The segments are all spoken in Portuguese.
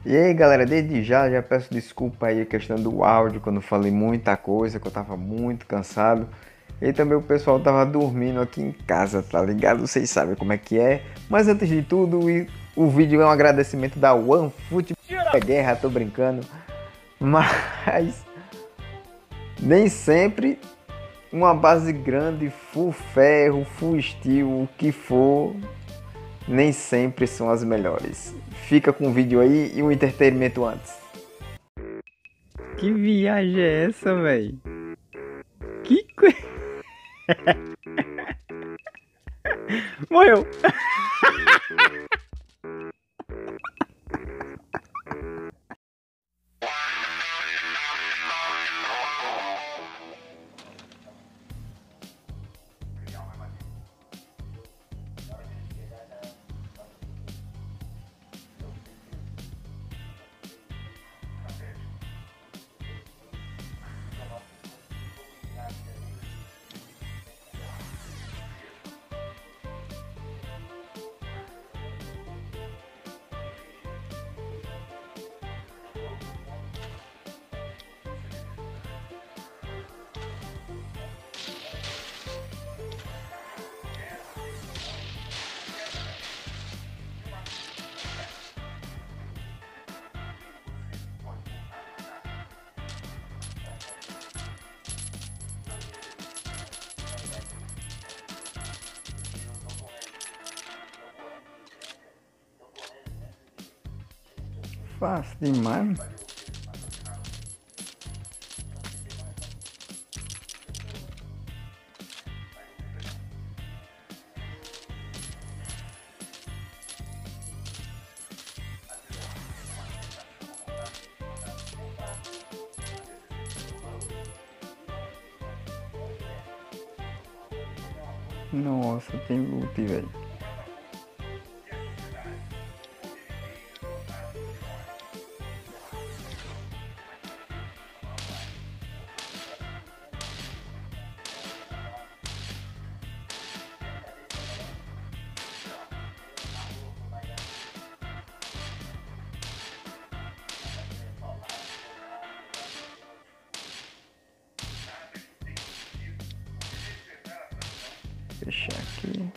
E aí galera, desde já peço desculpa aí a questão do áudio, quando eu falei muita coisa, que eu tava muito cansado. E também o pessoal tava dormindo aqui em casa, tá ligado? Vocês sabem como é que é. Mas antes de tudo, o vídeo é um agradecimento da OneFoot Guerra, tô brincando. Mas nem sempre uma base grande, full ferro, full steel, o que for, nem sempre são as melhores. Fica com o vídeo aí e um entretenimento antes. Que viagem é essa, velho? Que coisa. Morreu! Fácil demais. Nossa, tem loot, velho. Fechar aqui.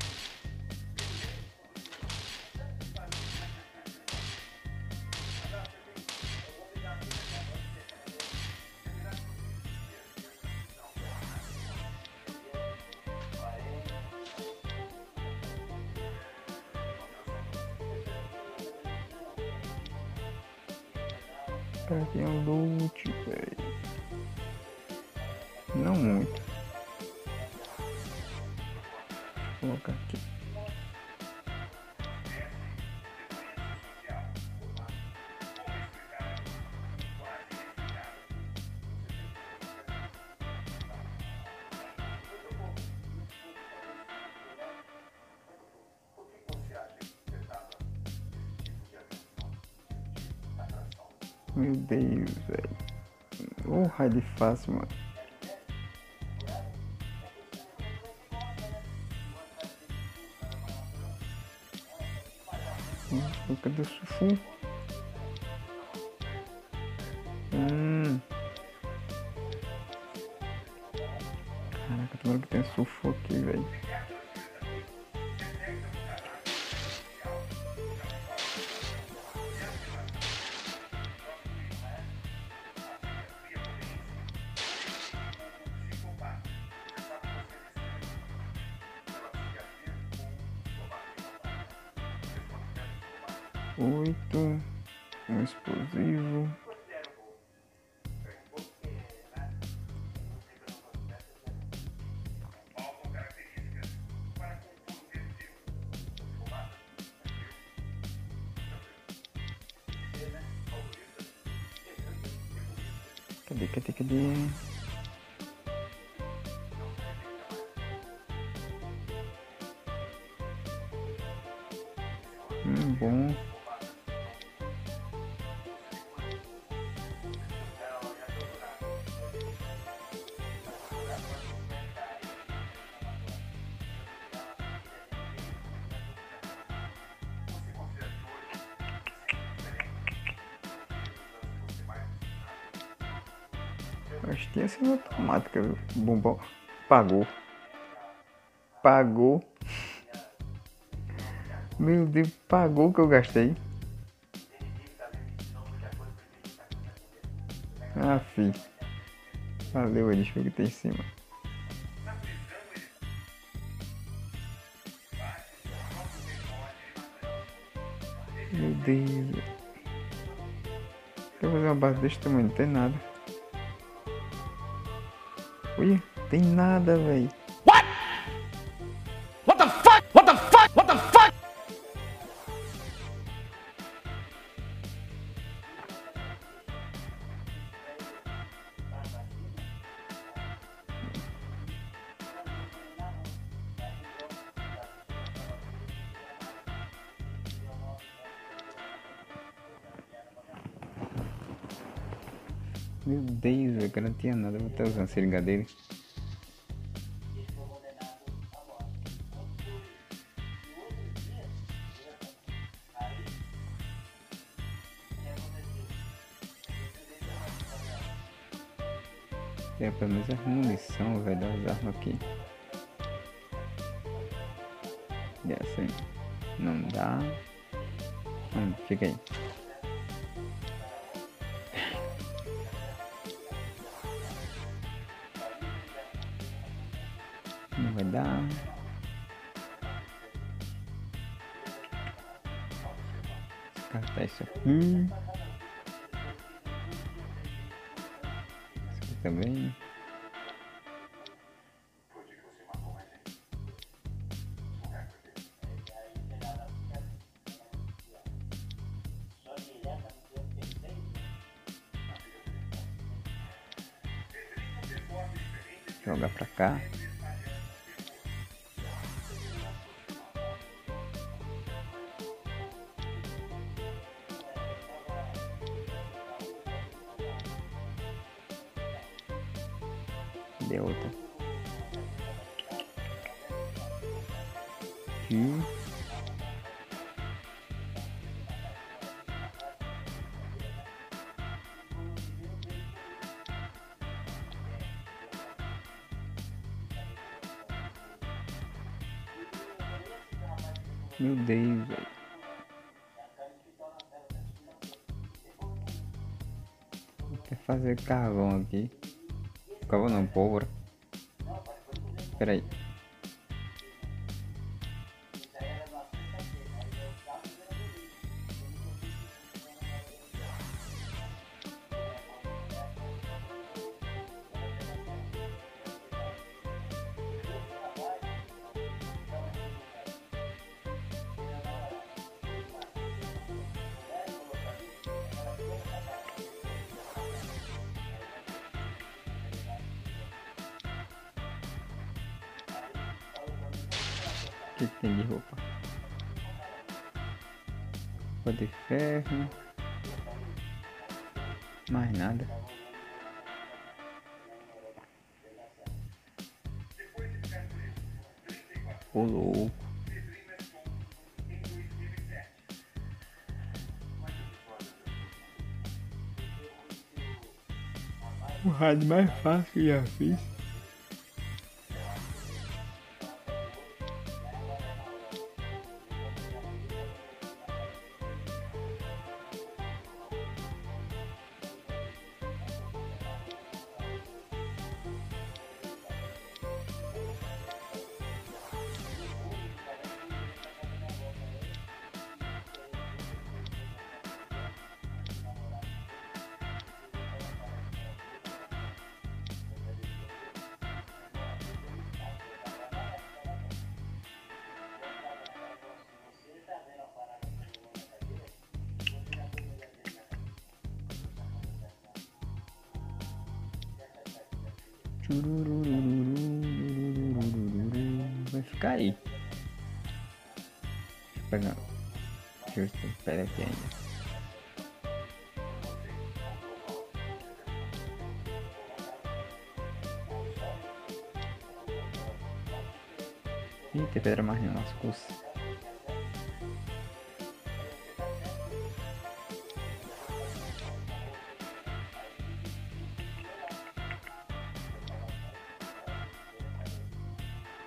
Cadê o loot, velho? Não muito. Vou colocar aqui. Meu Deus, velho. Ô, raid fácil, mano. Cadê o sufu? Caraca, tomara que tem sufu aqui, velho. Oito. Um explosivo. Cadê? Bom. Acho que tinha sido automática, viu? Bombom. Pagou. Pagou. Meu Deus, pagou o que eu gastei. Ah, fi. Valeu, eles foi que tem em cima. Meu Deus. Quer fazer uma base desse tamanho? Não tem nada. Ui, tem nada, velho. What the fuck? What the fuck? What the fuck? Meu Deus, velho, que não tinha nada. Vou até usar a seringa dele. É pelo menos a munição, velho, das armas aqui. E assim, não dá. Fica aí. Não vai dar. Descartar isso aqui. Isso aqui também. Jogar pra cá. Deu outra. Aqui. Meu Deus, velho. Quer fazer carvão aqui? Carvão não, pólvora. Espera aí. O que tem de roupa? Roupa de ferro. Mais nada. Ô louco. O rádio mais fácil que já fiz. Vai ficar aí. Deixa eu pegar. Deixa eu ver se pega aqui ainda. Ih, tem pedra mais não, nas costas.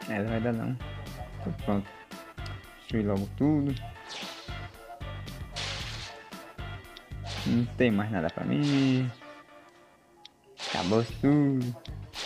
Não vai dar não. Tô pronto. Destruir logo tudo. Não tem mais nada pra mim. Acabou tudo.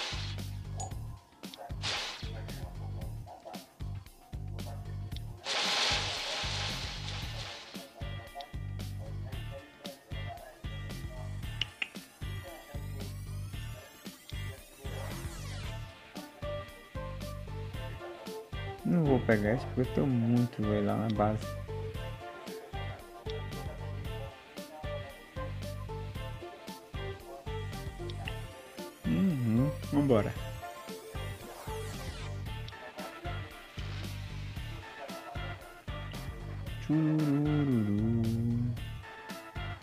Não vou pegar isso porque eu tô muito velho lá na base. Vambora. Churururu.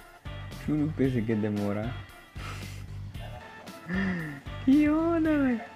Pensei que ia demorar. Que onda, velho.